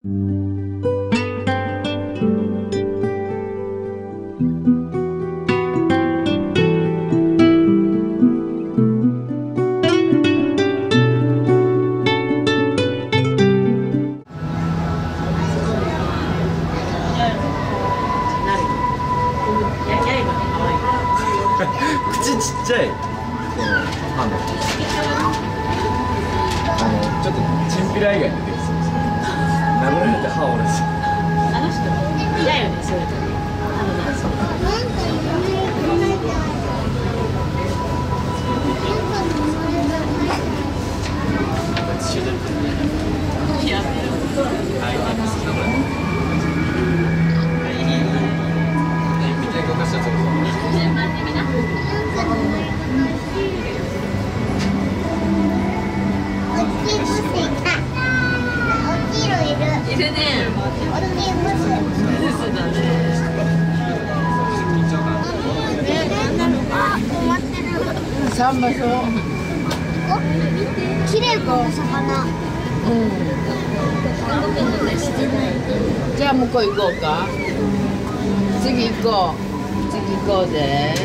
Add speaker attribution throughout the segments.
Speaker 1: 口ちっちゃいちょっとチンピラ以外に出てきそうですね。殴られて歯折れそう。
Speaker 2: あの人嫌よね、そういう時。いるね。
Speaker 3: サンマそう。綺麗かお魚。じゃあ向こう行こうか。次行こう。次行こうぜ。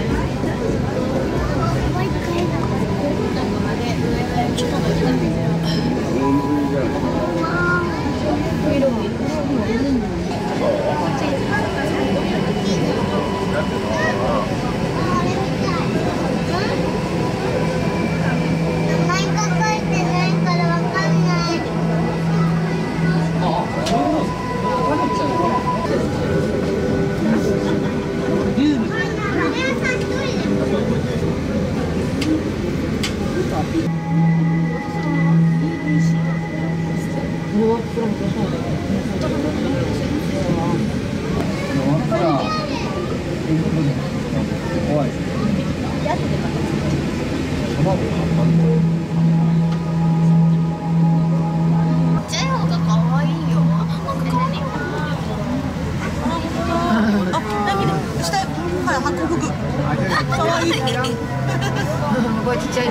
Speaker 3: これちっちゃいの。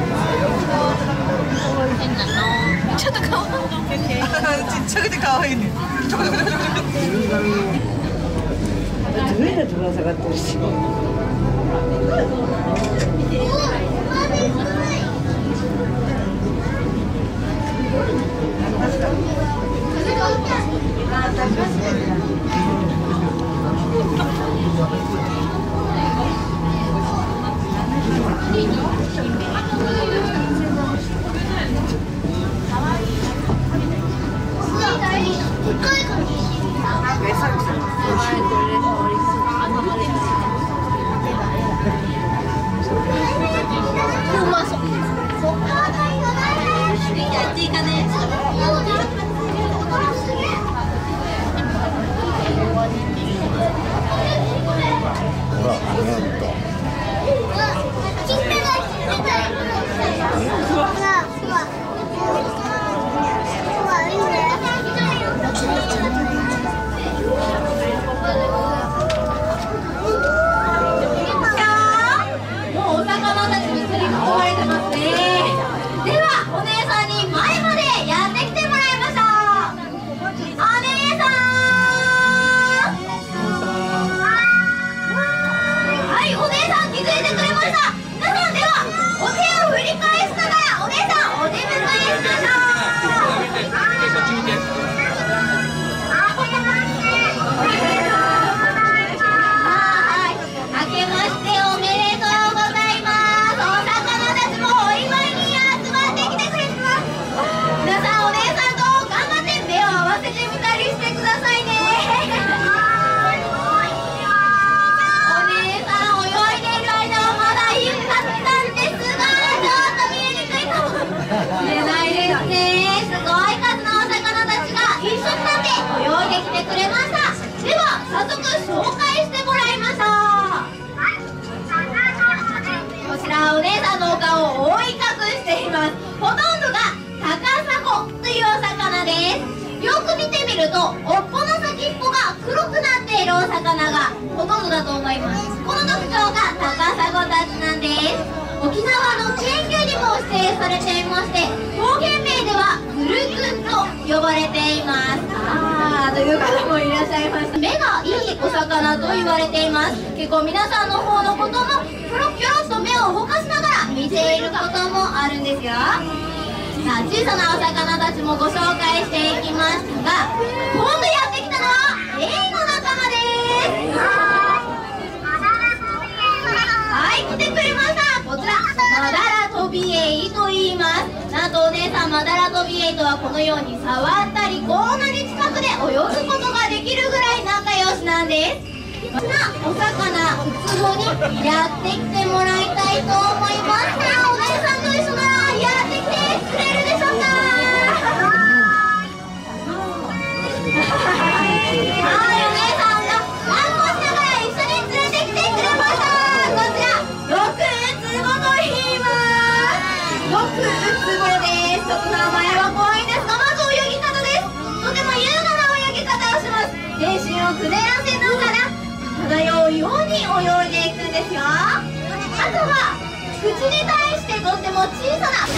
Speaker 3: ちょっと可愛い。ちっちゃくて可愛いね。上だとぶら下がってるし。
Speaker 4: ると尾っぽの先っぽが黒くなっているお魚がほとんどだと思います。この特徴がタカサゴたちなんです。沖縄の県魚にも指定されていまして、方言名ではグルクンと呼ばれています。 いました。目がいいお魚と言われています。結構皆さんの方のこともぴょろぴょろっと目を動かしながら見ていることもあるんですよ。さあ小さなお魚たちもご紹介していきますが、今度やってきたのはエイの仲間です。はい、来てくれました。こちらマダラトビエイと言います。なんとお姉さん、マダラトビエイとはこのように触ったりこんなに近くで泳ぐことができるぐらい仲良しなんです。そんなお魚ウツボにやってきてもらいたいと思います。さあお姉さんと一緒ならやってきてくれるでしょうか。はい、お姉さんが抱っこしながら一緒に連れてきてくれました。こちらよくウツボと言います。よくウツボです。ちょっと名前は怖いんですが、まず泳ぎ方です。とても優雅な泳ぎ方をします。全身をくねらせながら漂うように泳いでいくんですよ。あとは口に対してとっても小さな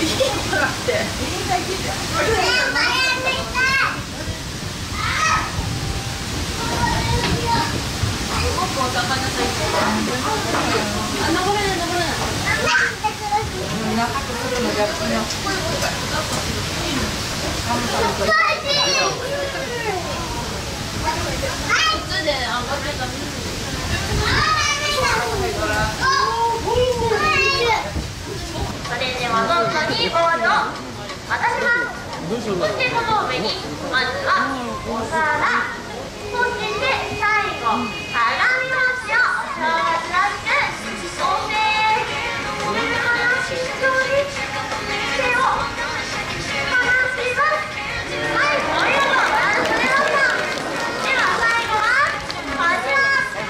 Speaker 4: それではどんどんにボールを渡します。そしてこの上にまずはお皿、そして最後鏡餅をお正月らしくそして目離し一緒に手を離します。はい、これをバランス取れました。では最後はこちら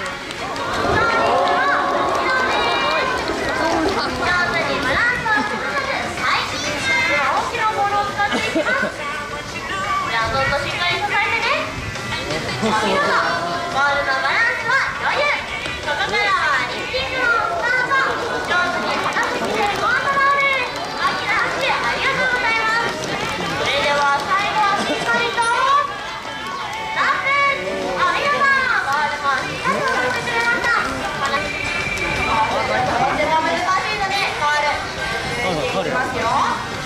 Speaker 4: どんどんしっかり支えてね。お見事、ボールのバランスは余裕。ここからはリフティングのスタート。上手に果たしてきてるコントロール。大きな拍手ありがとうございます。それでは最後はしっかりとラップ。お見事、ボールもしっかりと打ってくれました。とっても難しいのでボール打っていきますよ。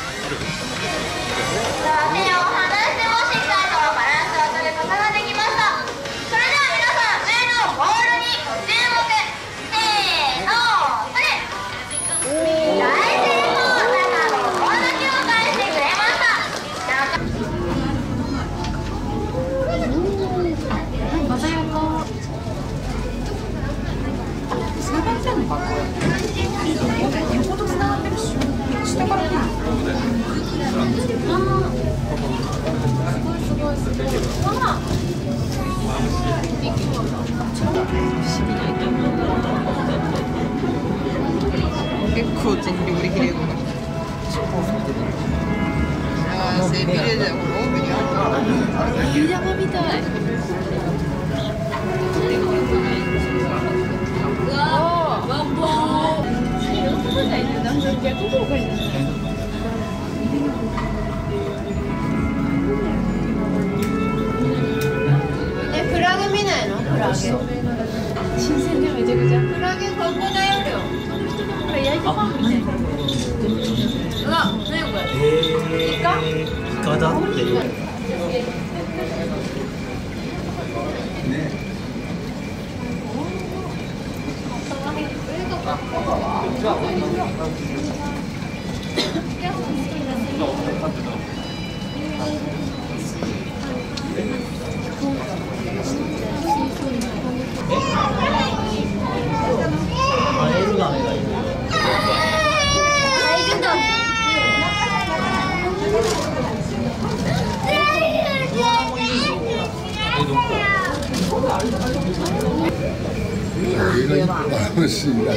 Speaker 4: さあ手を離してもしっかりとバランスを取ることができました。それでは皆さん上のボールにご注目。せーの、それ大成功。中のボールだけを返してくれました。鮮やか。つながってんのかな。横とつながってるっしょ。下から来る。結構全力で切れる。ああ、背びれだよ。ゆでもみたい。うわー、ワンボー。クラゲ見ないの？クラゲ。新鮮でめちゃくちゃ。クラゲここだよ。これ焼いてパンみたいな。うわ、何これ？イカ？
Speaker 5: イカだって。
Speaker 6: 楽しいんだ。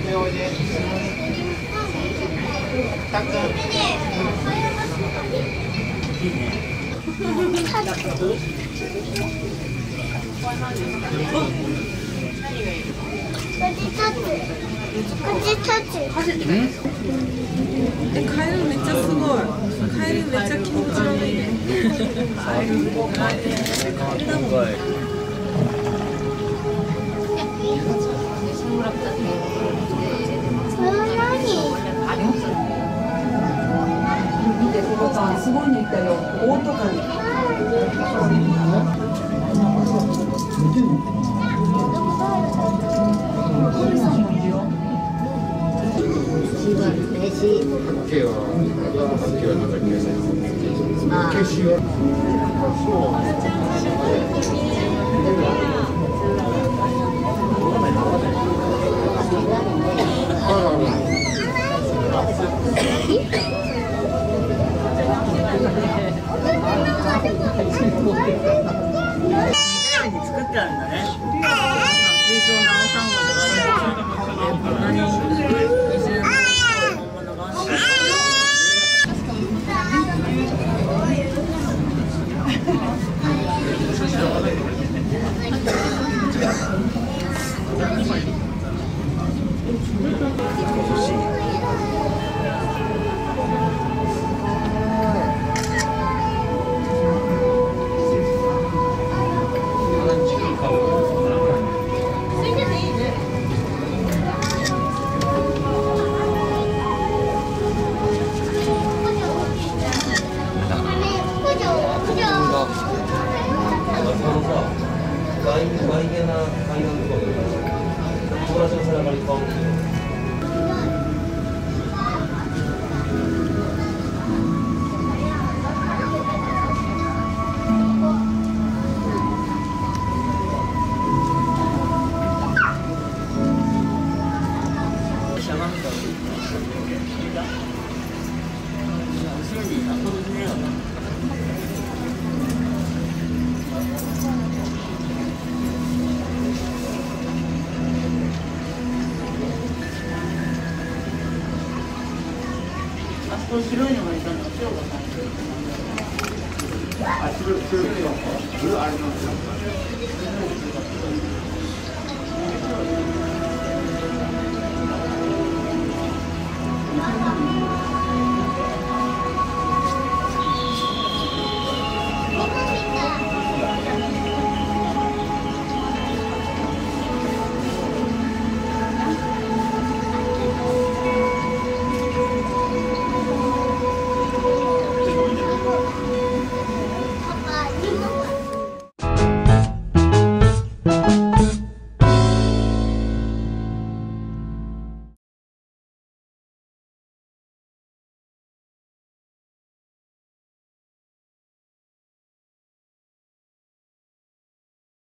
Speaker 3: でおいで。たっくん。
Speaker 6: カエルめっちゃすごい。カエルめっちゃ気持ち悪いね。
Speaker 7: 見て、ここさん、すごいのいたよ。オオトカゲ。
Speaker 2: 作ってあるんだね。水槽の青サンゴとかこんなに水の本物がある。これ白いのがいたのは白がさん。あ、白いの。あれなんですか。